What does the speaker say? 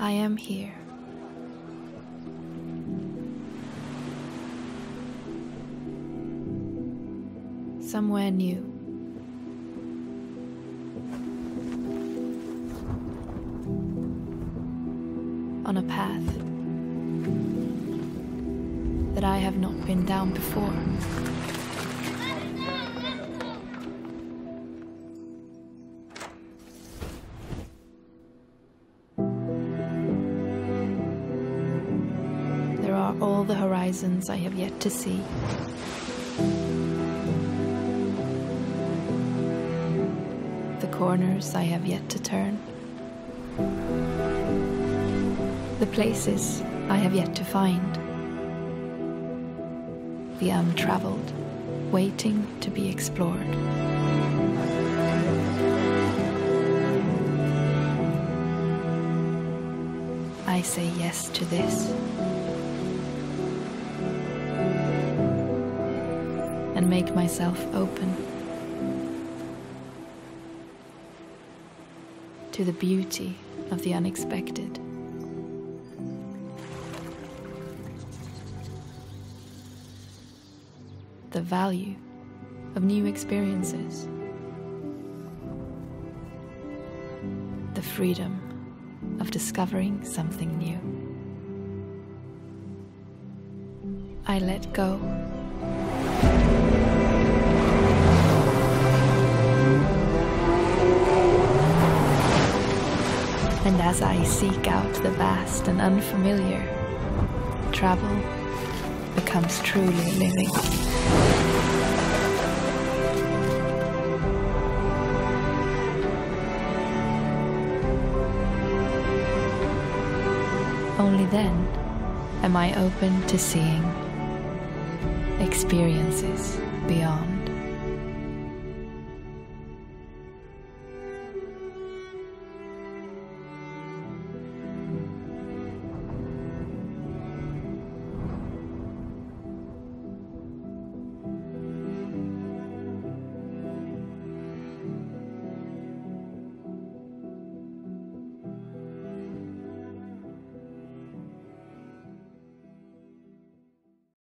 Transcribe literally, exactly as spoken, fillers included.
I am here. Somewhere new. On a path that I have not been down before. There are all the horizons I have yet to see. The corners I have yet to turn. The places I have yet to find. The untraveled, waiting to be explored. I say yes to this. And make myself open to the beauty of the unexpected. The value of new experiences. The freedom of discovering something new. I let go. And as I seek out the vast and unfamiliar, travel becomes truly living. Only then am I open to seeing experiences beyond.